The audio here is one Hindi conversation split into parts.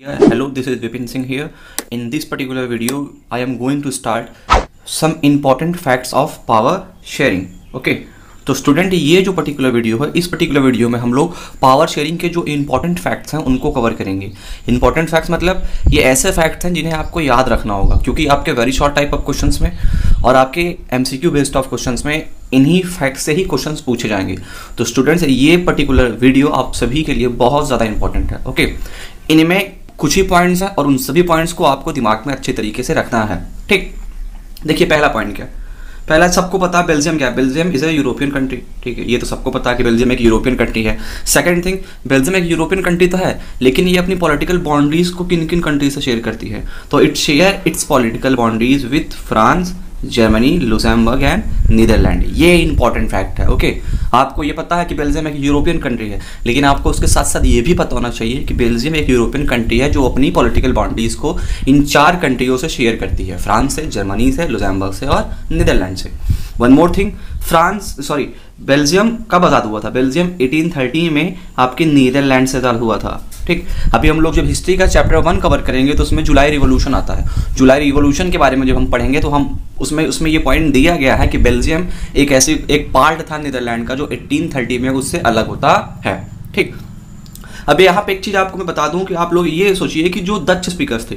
Yeah, hello, this is Vipin Singh here. In this particular video, I am going to start some important facts of power sharing. Okay, तो स्टूडेंट ये जो पर्टिकुलर वीडियो है, इस पर्टिकुलर वीडियो में हम लोग पावर शेयरिंग के जो इंपॉर्टेंट फैक्ट्स हैं उनको कवर करेंगे। इंपॉर्टेंट फैक्ट्स मतलब ये ऐसे फैक्ट्स हैं जिन्हें आपको याद रखना होगा, क्योंकि आपके very short type of questions में और आपके एमसीक्यू बेस्ड ऑफ क्वेश्चंस में इन्हीं फैक्ट्स से ही क्वेश्चंस पूछे जाएंगे। तो स्टूडेंट्स ये पर्टिकुलर वीडियो आप सभी के लिए बहुत ज़्यादा इंपॉर्टेंट है। ओके, इनमें कुछ ही पॉइंट्स हैं और उन सभी पॉइंट्स को आपको दिमाग में अच्छे तरीके से रखना है। ठीक, देखिए पहला पॉइंट क्या, पहला सबको पता है बेल्जियम क्या है। Belgium is a European country. ठीक है, ये तो सबको पता है कि बेल्जियम एक यूरोपियन कंट्री है। सेकंड थिंग, बेल्जियम एक यूरोपियन कंट्री तो है, लेकिन ये अपनी पॉलिटिकल बाउंड्रीज को किन किन कंट्रीज से शेयर करती है। तो it share its political boundaries with France, Germany, Luxembourg and Netherlands. ये इंपॉर्टेंट फैक्ट है। ओके, आपको ये पता है कि बेल्जियम एक यूरोपियन कंट्री है, लेकिन आपको उसके साथ साथ ये भी पता होना चाहिए कि बेल्जियम एक यूरोपियन कंट्री है जो अपनी पॉलिटिकल बाउंड्रीज को इन 4 कंट्रियों से शेयर करती है, फ्रांस से, जर्मनी से, लुक्सेमबर्ग से और नीदरलैंड से। वन मोर थिंग, बेल्जियम कब आज़ाद हुआ था? बेल्जियम 1830 में आपके नीदरलैंड से आज़ाद हुआ था। ठीक, अभी हम लोग जब हिस्ट्री का चैप्टर 1 कवर करेंगे तो उसमें जुलाई रिवॉल्यूशन आता है। जुलाई रिवॉल्यूशन के बारे में जब हम पढ़ेंगे तो हम उसमें ये पॉइंट दिया गया है कि बेल्जियम एक पार्ट था नीदरलैंड का जो 1830 में उससे अलग होता है। ठीक, अब यहाँ पे एक चीज आपको मैं बता दूं कि आप लोग ये सोचिए कि जो डच स्पीकर्स थे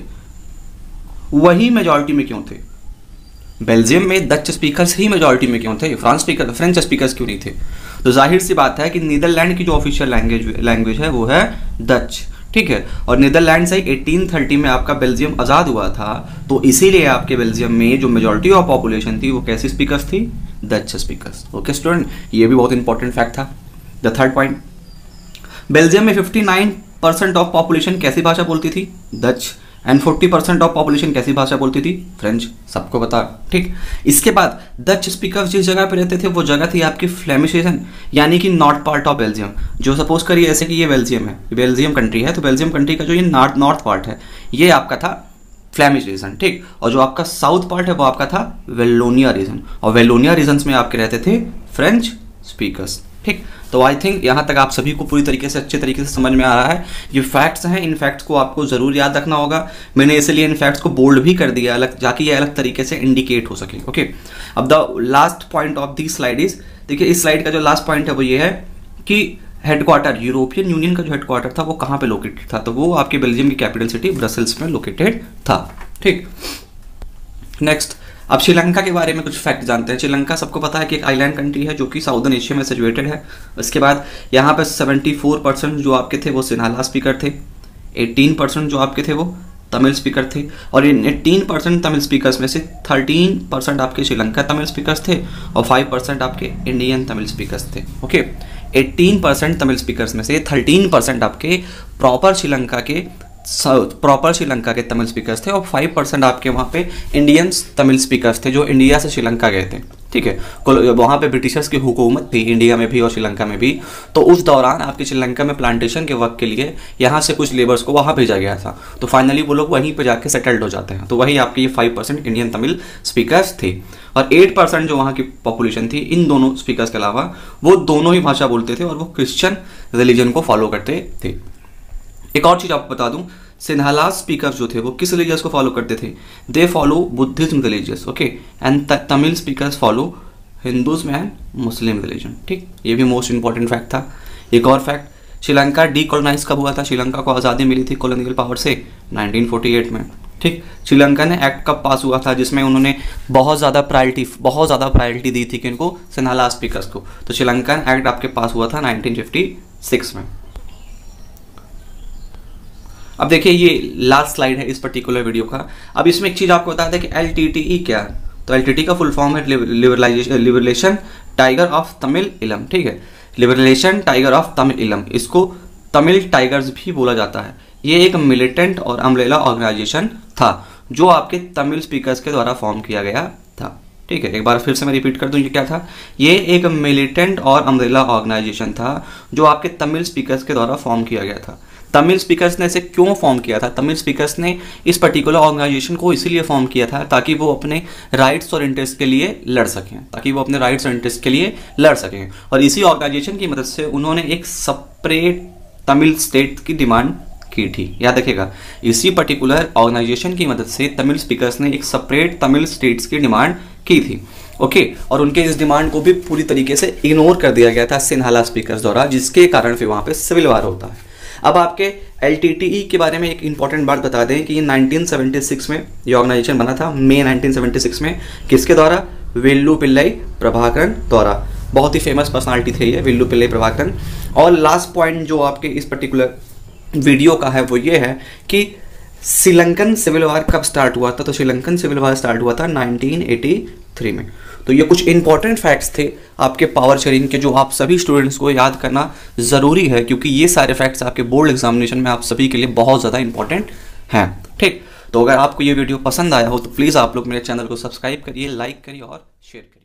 वही मेजॉरिटी में क्यों थे? बेल्जियम में डच स्पीकर्स ही मेजॉरिटी में क्यों थे? फ्रेंच स्पीकर्स क्यों नहीं थे? तो जाहिर सी बात है कि नीदरलैंड की जो ऑफिशियल लैंग्वेज है वो है डच। ठीक है, और नीदरलैंड से 1830 में आपका बेल्जियम आज़ाद हुआ था, तो इसीलिए आपके बेल्जियम में जो मेजॉरिटी ऑफ पॉपुलेशन थी वो कैसी स्पीकर्स थी? Dutch speakers. ओके स्टूडेंट, ये भी बहुत इंपॉर्टेंट फैक्ट था। द थर्ड पॉइंट, बेल्जियम में 59% ऑफ पॉपुलेशन कैसी भाषा बोलती थी? डच। एंड 40% ऑफ पॉपुलेशन कैसी भाषा बोलती थी? फ्रेंच। सबको पता। ठीक, इसके बाद डच स्पीकर्स जिस जगह पे रहते थे वो जगह थी आपकी फ्लेमिश रीजन, यानी कि नॉर्थ पार्ट ऑफ बेल्जियम। जो सपोज करिए ऐसे कि ये बेल्जियम है, बेल्जियम कंट्री है, तो बेल्जियम कंट्री का जो ये नॉर्थ पार्ट है ये आपका था फ्लेमिश रीजन। ठीक, और जो आपका साउथ पार्ट है वो आपका था वेलोनिया रीजन, और वेलोनिया रीजन्स में आपके रहते थे फ्रेंच स्पीकर्स। ठीक, तो आई थिंक यहाँ तक आप सभी को पूरी तरीके से अच्छे तरीके से समझ में आ रहा है। ये फैक्ट्स हैं, इन फैक्ट्स को आपको ज़रूर याद रखना होगा। मैंने इसलिए इन फैक्ट्स को बोल्ड भी कर दिया अलग, ताकि ये अलग तरीके से इंडिकेट हो सके। ओके, अब the last point of the slide is, देखिए इस स्लाइड का जो लास्ट पॉइंट है वो ये है कि हेडक्वार्टर, यूरोपियन यूनियन का जो हेडक्वार्टर था वो कहाँ पे लोकेटेड था? तो वो आपके बेल्जियम की कैपिटल सिटी ब्रसेल्स में लोकेटेड था। ठीक, नेक्स्ट, अब श्रीलंका के बारे में कुछ फैक्ट जानते हैं। श्रीलंका सबको पता है कि एक आइलैंड कंट्री है जो कि साउदर्न एशिया में सिचुएटेड है। उसके बाद यहाँ पे 74% जो आपके थे वो सिन्हाला स्पीकर थे, 18% जो आपके थे वो तमिल स्पीकर थे, और इन 18% तमिल स्पीकर्स में से 13% आपके श्रीलंका तमिल स्पीकर्स थे और 5% आपके इंडियन तमिल स्पीकर्स थे। ओके, 18% तमिल स्पीकर्स में से 13% आपके प्रॉपर श्रीलंका के तमिल स्पीकर्स थे और 5% आपके वहाँ पे इंडियंस तमिल स्पीकर्स थे जो इंडिया से श्रीलंका गए थे। ठीक है, वहाँ पे ब्रिटिशर्स की हुकूमत थी इंडिया में भी और श्रीलंका में भी, तो उस दौरान आपके श्रीलंका में प्लांटेशन के वर्क के लिए यहाँ से कुछ लेबर्स को वहाँ भेजा गया था, तो फाइनली वो लोग वहीं पे जाके सेटल्ड हो जाते हैं। तो वही आपके ये 5% इंडियन तमिल स्पीकर्स थे, और 8% जो वहाँ की पॉपुलेशन थी इन दोनों स्पीकर्स के अलावा वो दोनों ही भाषा बोलते थे और वो क्रिश्चियन रिलीजन को फॉलो करते थे। एक और चीज़ आपको बता दूं, सिन्हाला स्पीकर्स जो थे वो किस रिलीजियस को फॉलो करते थे? They follow Buddhism religious. Okay, and Tamil speakers follow Hinduism and Muslim religion. ठीक, ये भी मोस्ट इंपॉर्टेंट फैक्ट था। एक और फैक्ट, श्रीलंका डीकोलोनाइज कब हुआ था? श्रीलंका को आज़ादी मिली थी कॉलोनियल पावर से 1948 में। ठीक, श्रीलंका ने एक्ट कब पास हुआ था जिसमें उन्होंने बहुत ज़्यादा प्रायोरिटी दी थी कि इनको सिन्हाला स्पीकर्स को? तो श्रीलंकन एक्ट आपके पास हुआ था 1956 में। अब देखिए ये लास्ट स्लाइड है इस पर्टिकुलर वीडियो का। अब इसमें एक चीज़ आपको बता दें कि LTTE क्या है। तो LTTE का फुल फॉर्म है Liberation Tiger of Tamil Eelam. ठीक है, लिबरेशन टाइगर ऑफ तमिल इलम, इसको तमिल टाइगर्स भी बोला जाता है। ये एक मिलिटेंट और अम्ब्रेला ऑर्गेनाइजेशन था जो आपके तमिल स्पीकर्स के द्वारा फॉर्म किया गया था। ठीक है, एक बार फिर से मैं रिपीट कर दूं, ये क्या था? ये एक मिलिटेंट और अम्ब्रेला ऑर्गेनाइजेशन था जो आपके तमिल स्पीकर्स के द्वारा फॉर्म किया गया था। तमिल स्पीकर्स ने इसे क्यों फॉर्म किया था? तमिल स्पीकर्स ने इस पर्टिकुलर ऑर्गेनाइजेशन को इसीलिए फॉर्म किया था ताकि वो अपने राइट्स और इंटरेस्ट के लिए लड़ सकें, और इसी ऑर्गेनाइजेशन की मदद से उन्होंने एक सेपरेट तमिल स्टेट की डिमांड की थी। याद रखिएगा, इसी पर्टिकुलर ऑर्गेनाइजेशन की मदद से तमिल स्पीकर्स ने एक सेपरेट तमिल स्टेट्स की डिमांड की थी। ओके, और उनके इस डिमांड को भी पूरी तरीके से इग्नोर कर दिया गया था सिन्हाला स्पीकर्स द्वारा, जिसके कारण फिर वहाँ पे सिविल वार होता है। अब आपके LTTE के बारे में एक इंपॉर्टेंट बात बता दें कि 1976 में ये ऑर्गेनाइजेशन बना था, मई 1976 में। किसके द्वारा? वेल्लू पिल्लई प्रभाकरन द्वारा। बहुत ही फेमस पर्सनालिटी थे ये वेल्लू पिल्लई प्रभाकरन। और लास्ट पॉइंट जो आपके इस पर्टिकुलर वीडियो का है वो ये है कि श्रीलंकन सिविल वार कब स्टार्ट हुआ था। तो श्रीलंकन सिविल वार स्टार्ट हुआ था 1983 में। तो ये कुछ इंपॉर्टेंट फैक्ट्स थे आपके पावर शेयरिंग के, जो आप सभी स्टूडेंट्स को याद करना ज़रूरी है, क्योंकि ये सारे फैक्ट्स आपके बोर्ड एग्जामिनेशन में आप सभी के लिए बहुत ज़्यादा इंपॉर्टेंट हैं। ठीक, तो अगर आपको ये वीडियो पसंद आया हो तो प्लीज़ आप लोग मेरे चैनल को सब्सक्राइब करिए, लाइक करिए और शेयर करिए।